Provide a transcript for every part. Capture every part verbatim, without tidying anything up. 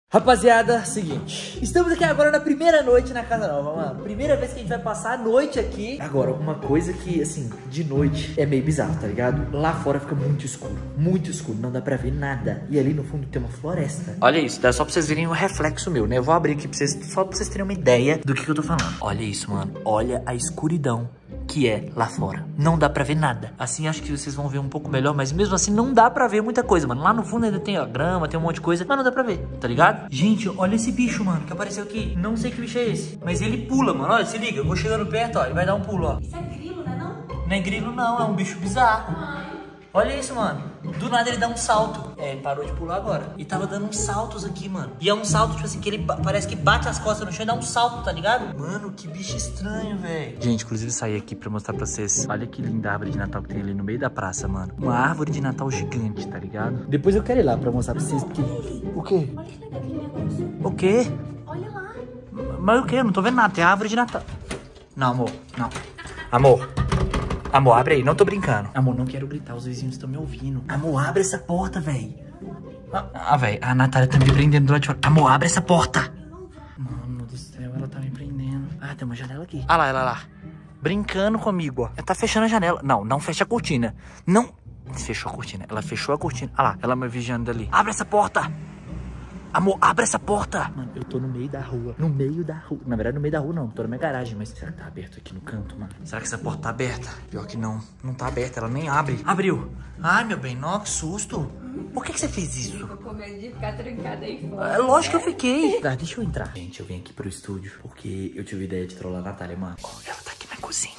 Rapaziada, seguinte, estamos aqui agora na primeira noite na casa nova, mano. Primeira vez que a gente vai passar a noite aqui. Agora, uma coisa que, assim, de noite é meio bizarro, tá ligado? Lá fora fica muito escuro, muito escuro, não dá pra ver nada. E ali no fundo tem uma floresta. Olha isso, dá só pra vocês verem o reflexo meu, né? Eu vou abrir aqui pra vocês, só pra vocês terem uma ideia do que, que eu tô falando. Olha isso, mano, olha a escuridão que é lá fora. Não dá pra ver nada. Assim, acho que vocês vão ver um pouco melhor, mas mesmo assim não dá pra ver muita coisa, mano. Lá no fundo ainda tem a grama, tem um monte de coisa, mas não dá pra ver, tá ligado? Gente, olha esse bicho, mano, que apareceu aqui. Não sei que bicho é esse, mas ele pula, mano. Olha, se liga, eu vou chegando perto, ó, ele vai dar um pulo, ó. Isso é grilo, né não? Não é grilo, não, é um bicho bizarro. Ai. Olha isso, mano. Do nada ele dá um salto. É, ele parou de pular agora. E tava dando uns saltos aqui, mano. E é um salto, tipo assim, que ele parece que bate as costas no chão e dá um salto, tá ligado? Mano, que bicho estranho, velho. Gente, inclusive saí aqui pra mostrar pra vocês. Olha que linda árvore de Natal que tem ali no meio da praça, mano. Uma árvore de Natal gigante, tá ligado? Depois eu quero ir lá pra mostrar pra vocês. Porque... O quê? Olha que legal aquele negócio. O quê? Olha lá. Mas o quê? Eu não tô vendo nada. Tem a árvore de Natal. Não, amor. Não. Amor. Amor, abre aí, não tô brincando. Amor, não quero gritar, os vizinhos estão me ouvindo. Amor, abre essa porta, velho. Ah, ah velho, a Natália tá me prendendo do lado de fora. Amor, abre essa porta. Mano do céu, ela tá me prendendo. Ah, tem uma janela aqui. Ah lá, ela lá. Brincando comigo, ó. Ela tá fechando a janela. Não, não fecha a cortina. Não. Fechou a cortina. Ela fechou a cortina. Ah lá, ela me vigiando dali. Abre essa porta. Amor, abre essa porta. Mano, eu tô no meio da rua. No meio da rua. Na verdade, no meio da rua não. Tô na minha garagem. Mas será que tá aberto aqui no canto, mano? Será que essa porta tá aberta? Pior que não. Não tá aberta. Ela nem abre. Abriu. Ai, meu bem. Nossa, que susto. Por que que você fez isso? Ficou com medo de ficar trancada aí fora. É lógico que eu fiquei. Tá, deixa eu entrar. Gente, eu vim aqui pro estúdio porque eu tive a ideia de trollar a Natália, mano. Ó, ela tá aqui na cozinha.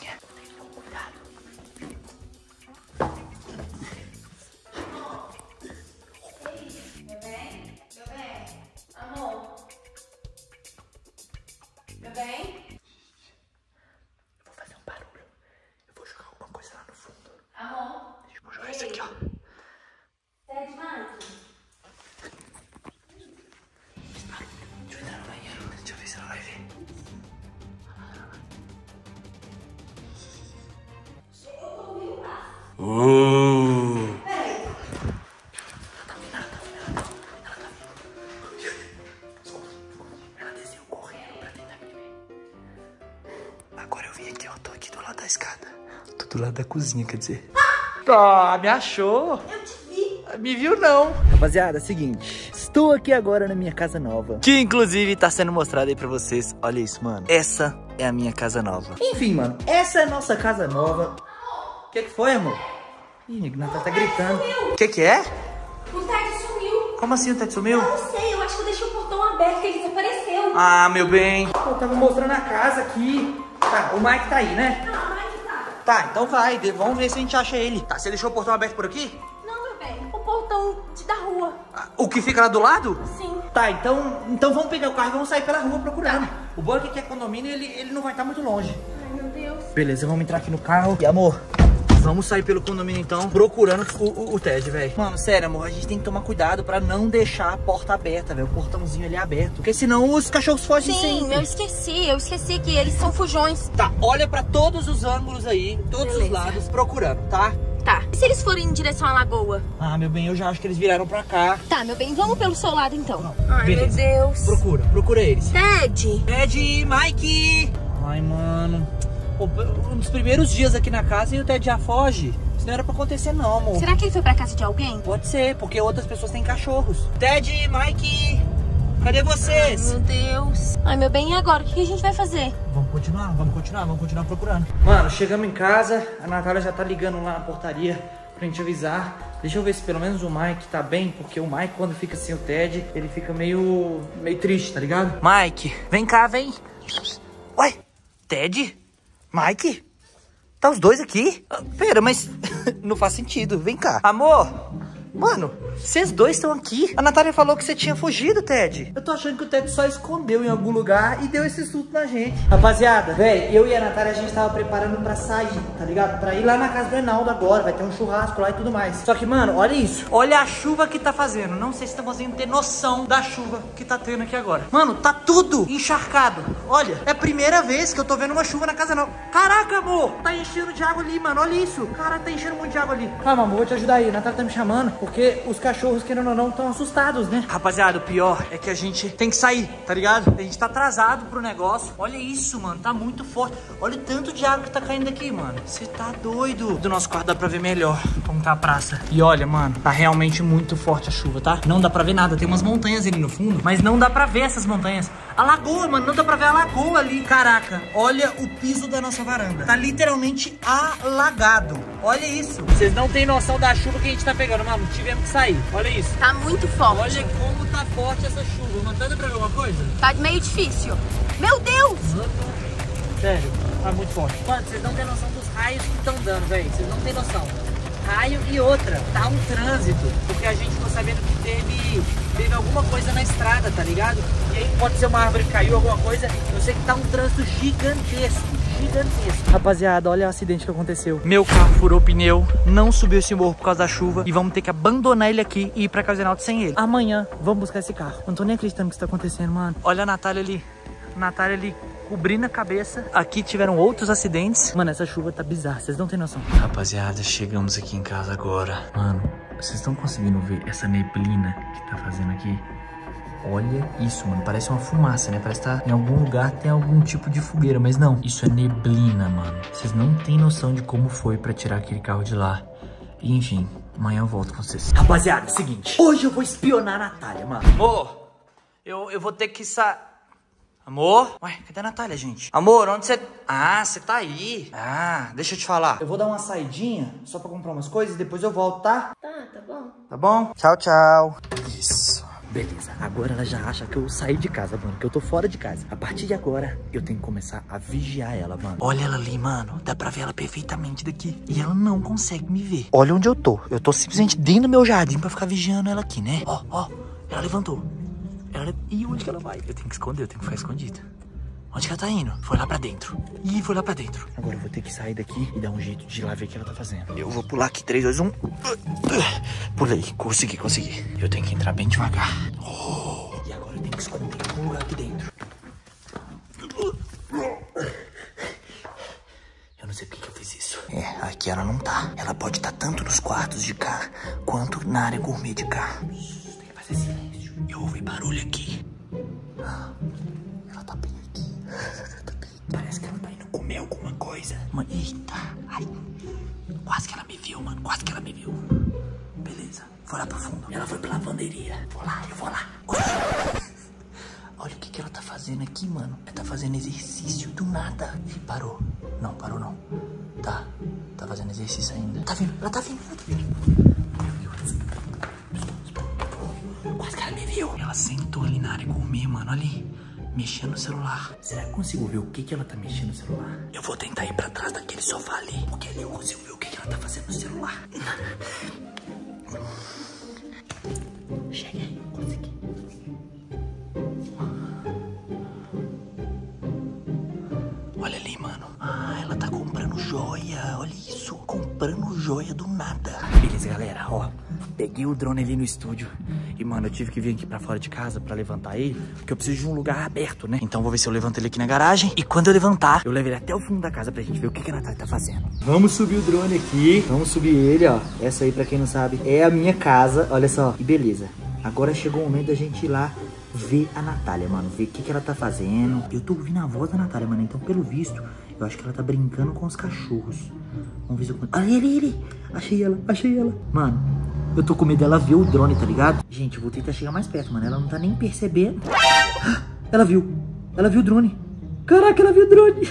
Isso aqui, ó. Ted, Mike. Deixa eu entrar no banheiro. Deixa eu ver se ela vai ver. Uh. Peraí. Ela tá vindo, ela tá vindo, ela tá vindo. Ela tá vindo. Ela desceu correndo pra tentar me ver. Agora eu vim aqui, ó. Tô aqui do lado da escada. Tô do lado da cozinha, quer dizer. Ah, me achou? Eu te vi. Me viu não. Rapaziada, é o seguinte. Estou aqui agora na minha casa nova, que inclusive tá sendo mostrada aí pra vocês. Olha isso, mano. Essa é a minha casa nova. Enfim, mano, essa é a nossa casa nova. O que que foi, amor? Ih, o Natália tá gritando. O que que é? O Ted sumiu. Como assim o Ted sumiu? Eu não sei, eu acho que eu deixei o portão aberto, ele desapareceu. Ah, meu bem. Eu tava mostrando a casa aqui. Tá, o Mike tá aí, né? Ah, mas tá. Tá, então vai. Vamos ver se a gente acha ele. Tá, você deixou o portão aberto por aqui? Não, meu bem, o portão de, da rua. Ah, o que fica lá do lado? Sim. Tá, então, então vamos pegar o carro e vamos sair pela rua procurando. Tá. O bom é que é condomínio, ele, ele não vai estar muito longe. Ai, meu Deus. Beleza, vamos entrar aqui no carro. E amor, vamos sair pelo condomínio então, procurando o, o, o Ted, velho. Mano, sério, amor, a gente tem que tomar cuidado pra não deixar a porta aberta, velho. O portãozinho ali aberto. Porque senão os cachorros fogem Sim, sempre. eu esqueci, eu esqueci que eles são fujões. Tá, olha pra todos os ângulos aí, todos Beleza. os lados, procurando, tá? Tá. E se eles forem em direção à lagoa? Ah, meu bem, eu já acho que eles viraram pra cá. Tá, meu bem, vamos pelo seu lado então. Ai, Beleza. Meu Deus. Procura, procura eles. Ted. Ted, Mike! Ai, mano. Pô, um dos primeiros dias aqui na casa e o Ted já foge. Isso não era pra acontecer não, amor. Será que ele foi pra casa de alguém? Pode ser, porque outras pessoas têm cachorros. Ted, Mike, cadê vocês? Ai, meu Deus. Ai, meu bem, e agora? O que a gente vai fazer? Vamos continuar, vamos continuar, vamos continuar procurando. Mano, chegamos em casa, a Natália já tá ligando lá na portaria pra gente avisar. Deixa eu ver se pelo menos o Mike tá bem, porque o Mike, quando fica sem o Ted, ele fica meio, meio triste, tá ligado? Mike, vem cá, vem. Ué, Ted? Mike? Tá os dois aqui? Ah, pera, mas não faz sentido. Vem cá. Amor, mano, vocês dois estão aqui? A Natália falou que você tinha fugido, Ted. Eu tô achando que o Ted só escondeu em algum lugar e deu esse susto na gente. Rapaziada, velho, eu e a Natália, a gente tava preparando pra sair, tá ligado? Pra ir lá na casa do Reinaldo agora, vai ter um churrasco lá e tudo mais. Só que, mano, olha isso. Olha a chuva que tá fazendo. Não sei se estão conseguindo ter noção da chuva que tá tendo aqui agora. Mano, tá tudo encharcado. Olha, é a primeira vez que eu tô vendo uma chuva na casa não. Caraca, amor, tá enchendo de água ali, mano. Olha isso. Cara, tá enchendo muito de água ali. Calma, amor, vou te ajudar aí. A Natália tá me chamando. porque os cachorros, querendo ou não, estão assustados, né? Rapaziada, o pior é que a gente tem que sair, tá ligado? A gente tá atrasado pro negócio. Olha isso, mano, tá muito forte. Olha o tanto de água que tá caindo aqui, mano. Você tá doido. Do nosso quarto dá pra ver melhor como tá a praça. E olha, mano, tá realmente muito forte a chuva, tá? Não dá pra ver nada. Tem umas montanhas ali no fundo, mas não dá pra ver essas montanhas. A lagoa, mano, não dá pra ver a lagoa ali. Caraca, olha o piso da nossa varanda. Tá literalmente alagado. Olha isso. Vocês não têm noção da chuva que a gente tá pegando, mano. Tivemos que sair. Olha isso. Tá muito forte. Olha como tá forte essa chuva. Mano, dá pra ver alguma coisa? Tá meio difícil. Meu Deus! Sério, tá muito forte. Mano, vocês não têm noção dos raios que estão dando, velho. Vocês não têm noção. Raio e outra, tá um trânsito, porque a gente ficou sabendo que teve, teve alguma coisa na estrada, tá ligado? E aí pode ser uma árvore que caiu, alguma coisa. Eu sei que tá um trânsito gigantesco, gigantesco. Rapaziada, olha o acidente que aconteceu. Meu carro furou o pneu, não subiu esse morro por causa da chuva e vamos ter que abandonar ele aqui e ir pra Casinalto sem ele. Amanhã, vamos buscar esse carro. Não tô nem acreditando que isso tá acontecendo, mano. Olha a Natália ali, a Natália ali cobrindo a cabeça. Aqui tiveram outros acidentes. Mano, essa chuva tá bizarra, vocês não têm noção. Rapaziada, chegamos aqui em casa agora. Mano, vocês estão conseguindo ver essa neblina que tá fazendo aqui? Olha isso, mano, parece uma fumaça, né? Parece que tá em algum lugar tem algum tipo de fogueira, mas não. Isso é neblina, mano. Vocês não têm noção de como foi pra tirar aquele carro de lá. E, enfim, amanhã eu volto com vocês. Rapaziada, é o seguinte, hoje eu vou espionar a Natália, mano. Amor, eu, eu vou ter que sa... Amor? Ué, cadê a Natália, gente? Amor, onde você... Ah, você tá aí. Ah, deixa eu te falar. Eu vou dar uma saidinha só pra comprar umas coisas e depois eu volto, tá? Tá, tá bom. Tá bom? Tchau, tchau. Isso. Beleza, agora ela já acha que eu saí de casa, mano, que eu tô fora de casa. A partir de agora, eu tenho que começar a vigiar ela, mano. Olha ela ali, mano, dá pra ver ela perfeitamente daqui. E ela não consegue me ver. Olha onde eu tô. Eu tô simplesmente dentro do meu jardim pra ficar vigiando ela aqui, né? Ó, ó, ela levantou. Ela... Ih, onde que ela vai? Eu tenho que esconder, eu tenho que ficar escondida. Onde que ela tá indo? Foi lá pra dentro. Ih, foi lá pra dentro. Agora eu vou ter que sair daqui e dar um jeito de ir lá ver o que ela tá fazendo. Eu vou pular aqui, três, dois, um. Pulei, consegui, consegui. Eu tenho que entrar bem devagar. Oh. E agora eu tenho que esconder em algum lugar aqui dentro. Eu não sei por que eu fiz isso. É, aqui ela não tá. Ela pode estar tanto nos quartos de cá, quanto na área gourmet de cá. Tem que fazer silêncio. Eu ouvi barulho aqui. Ela tá bem aqui. Parece que ela tá indo comer alguma coisa. Mano, eita. Ai. Quase que ela me viu, mano. Quase que ela me viu. Beleza. Vou lá pro fundo. Ela foi pra lavanderia. Vou lá, eu vou lá. Olha o que que ela tá fazendo aqui, mano. Ela tá fazendo exercício do nada. Ih, parou. Não, parou não. Tá. Tá fazendo exercício ainda. Tá vindo. Ela tá vindo. Ela tá vindo. Quase que ela me viu. Ela sentou ali na área gourmet, mano. Ali. Mexendo no celular. Será que eu consigo ver o que que ela tá mexendo no celular? Eu vou tentar ir pra trás daquele sofá ali. Porque ali eu consigo ver o que que ela tá fazendo no celular. Cheguei. Consegui. Olha ali, mano. Ah, ela tá comprando joia. Olha isso. Comprando joia do nada. Beleza, galera. Ó, peguei o drone ali no estúdio. E, mano, eu tive que vir aqui pra fora de casa pra levantar ele. Porque eu preciso de um lugar aberto, né? Então vou ver se eu levanto ele aqui na garagem. E quando eu levantar, eu levo ele até o fundo da casa pra gente ver o que que a Natália tá fazendo. Vamos subir o drone aqui. Vamos subir ele, ó. Essa aí, pra quem não sabe, é a minha casa. Olha só. E beleza. Agora chegou o momento da gente ir lá ver a Natália, mano. Ver o que que ela tá fazendo. Eu tô ouvindo a voz da Natália, mano. Então, pelo visto, eu acho que ela tá brincando com os cachorros. Vamos ver se eu... Ah, ele, ele. Achei ela, achei ela. Mano, eu tô com medo dela ver o drone, tá ligado? Gente, eu vou tentar chegar mais perto, mano. Ela não tá nem percebendo. Ela viu. Ela viu o drone. Caraca, ela viu o drone.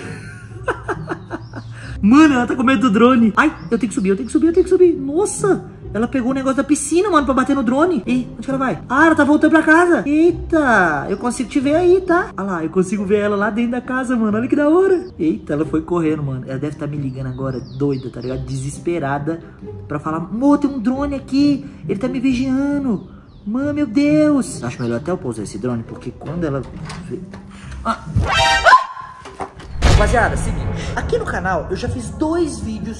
Mano, ela tá com medo do drone. Ai, eu tenho que subir, eu tenho que subir, eu tenho que subir. Nossa, ela pegou o negócio da piscina, mano, pra bater no drone. Ih, onde que ela vai? Ah, ela tá voltando pra casa. Eita, eu consigo te ver aí, tá? Olha lá, eu consigo ver ela lá dentro da casa, mano. Olha que da hora. Eita, ela foi correndo, mano. Ela deve estar me ligando agora, doida, tá ligado? Desesperada, pra falar, amor, tem um drone aqui. Ele tá me vigiando. Mano, meu Deus. Acho melhor até eu pousar esse drone, porque quando ela... Ah. Rapaziada, seguinte, aqui no canal eu já fiz dois vídeos indo em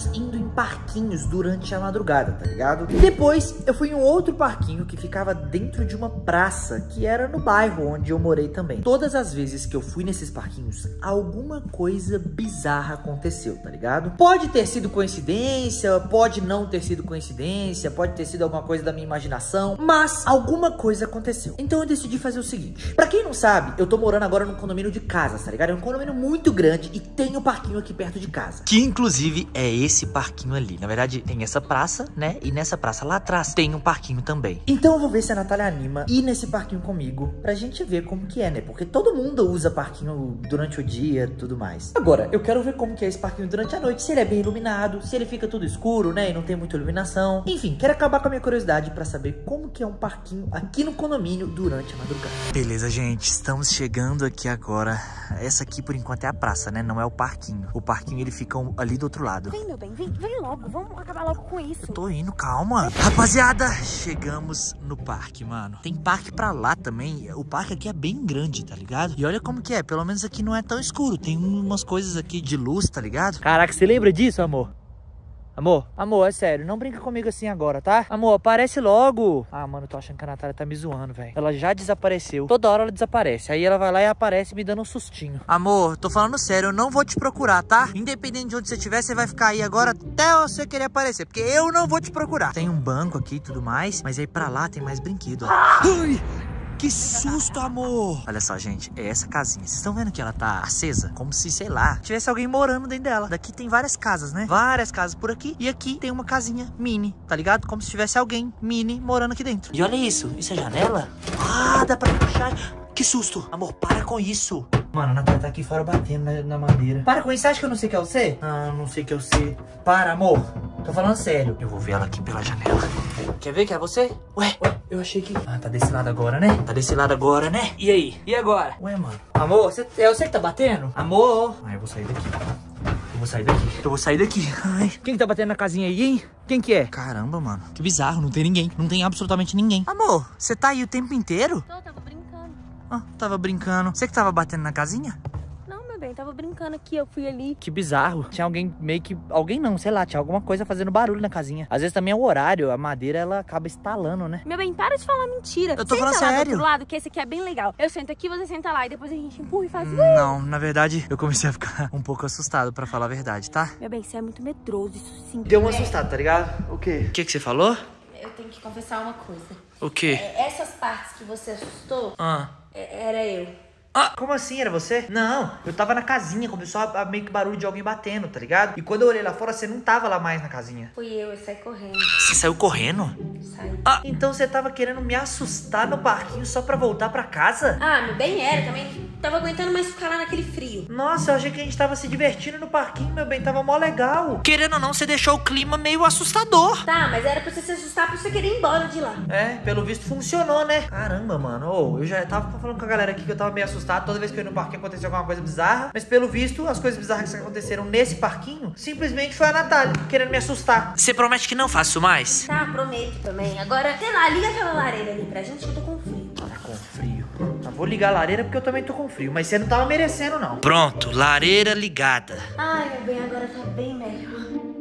parquinhos durante a madrugada, tá ligado? Depois, eu fui em um outro parquinho que ficava dentro de uma praça, que era no bairro onde eu morei também. Todas as vezes que eu fui nesses parquinhos, alguma coisa bizarra aconteceu, tá ligado? Pode ter sido coincidência, pode não ter sido coincidência, pode ter sido alguma coisa da minha imaginação, mas alguma coisa aconteceu. Então eu decidi fazer o seguinte. Pra quem não sabe, eu tô morando agora num condomínio de casas, tá ligado? É um condomínio muito grande e tem um parquinho aqui perto de casa. Que inclusive é esse parquinho ali. Na verdade, tem essa praça, né? E nessa praça lá atrás tem um parquinho também. Então eu vou ver se a Natália anima ir nesse parquinho comigo pra gente ver como que é, né? Porque todo mundo usa parquinho durante o dia e tudo mais. Agora, eu quero ver como que é esse parquinho durante a noite, se ele é bem iluminado, se ele fica tudo escuro, né? E não tem muita iluminação. Enfim, quero acabar com a minha curiosidade pra saber como que é um parquinho aqui no condomínio durante a madrugada. Beleza, gente. Estamos chegando aqui agora. Essa aqui, por enquanto, é a praça, né? Não é o parquinho. O parquinho, ele fica ali do outro lado. Vem, meu bem, vem, vem logo. Vamos acabar logo com isso. Eu tô indo, calma. Rapaziada, chegamos no parque, mano. Tem parque pra lá também. O parque aqui é bem grande, tá ligado? E olha como que é. Pelo menos aqui não é tão escuro. Tem umas coisas aqui de luz, tá ligado? Caraca, você lembra disso, amor? Amor, amor, é sério, não brinca comigo assim agora, tá? Amor, aparece logo. Ah, mano, eu tô achando que a Natália tá me zoando, velho. Ela já desapareceu. Toda hora ela desaparece. Aí ela vai lá e aparece me dando um sustinho. Amor, tô falando sério, eu não vou te procurar, tá? Independente de onde você estiver, você vai ficar aí agora até você querer aparecer. Porque eu não vou te procurar. Tem um banco aqui e tudo mais, mas aí pra lá tem mais brinquedo, ó. Ai! Que susto, amor! Olha só, gente, é essa casinha. Vocês estão vendo que ela tá acesa? Como se, sei lá, tivesse alguém morando dentro dela. Daqui tem várias casas, né? Várias casas por aqui. E aqui tem uma casinha mini, tá ligado? Como se tivesse alguém mini morando aqui dentro. E olha isso. Isso é janela? Ah, dá pra puxar. Que susto! Amor, para com isso! Mano, a Natália tá aqui fora batendo na, na madeira. Para com isso, você acha que eu não sei que é você? Ah, não sei que é você. Para, amor. Tô falando sério. Eu vou ver ela aqui pela janela. Quer ver que é você? Ué, ué, eu achei que... Ah, tá desse lado agora, né? Tá desse lado agora, né? E aí? E agora? Ué, mano. Amor, você, é você que tá batendo? Amor. Ah, eu vou sair daqui. Eu vou sair daqui. Eu vou sair daqui. Ai. Quem que tá batendo na casinha aí, hein? Quem que é? Caramba, mano. Que bizarro, não tem ninguém. Não tem absolutamente ninguém. Amor, você tá aí o tempo inteiro? Tô, tava brincando. Ah, tava brincando. Você que tava batendo na casinha? Não, meu bem, tava brincando aqui, eu fui ali. Que bizarro. Tinha alguém meio que... Alguém não, sei lá, tinha alguma coisa fazendo barulho na casinha. Às vezes também é o horário, a madeira, ela acaba estalando, né? Meu bem, para de falar mentira. Eu tô Senta falando lá sério. do outro lado, que esse aqui é bem legal. Eu sento aqui, você senta lá, e depois a gente empurra e faz... Não, na verdade, eu comecei a ficar um pouco assustado, pra falar a verdade, tá? Meu bem, você é muito medroso, isso sim. Deu um assustado, tá ligado? O quê? O que que você falou? Eu tenho que confessar uma coisa. O quê? É, essas partes que você assustou, Ah. é, era eu. Ah, como assim? Era você? Não, eu tava na casinha, começou a, a meio que barulho de alguém batendo, tá ligado? E quando eu olhei lá fora, você não tava lá mais na casinha. Fui eu, eu saí correndo. Você saiu correndo? Saí. Ah, então você tava querendo me assustar no parquinho só pra voltar pra casa? Ah, meu bem, era também. Tava aguentando mais ficar lá naquele frio. Nossa, eu achei que a gente tava se divertindo no parquinho, meu bem, tava mó legal. Querendo ou não, você deixou o clima meio assustador. Tá, mas era pra você se assustar, pra você querer ir embora de lá. É, pelo visto funcionou, né? Caramba, mano, oh, eu já tava falando com a galera aqui que eu tava meio assustado. Toda vez que eu ia no parquinho aconteceu alguma coisa bizarra. Mas pelo visto, as coisas bizarras que aconteceram nesse parquinho, simplesmente foi a Natália querendo me assustar. Você promete que não faço mais? Tá, prometo também. Agora, sei lá, liga aquela lareira ali pra gente que eu tô com frio. Tá com frio. Eu vou ligar a lareira porque eu também tô com frio. Mas você não tava merecendo, não. Pronto, lareira ligada. Ai, meu bem, agora tá bem melhor.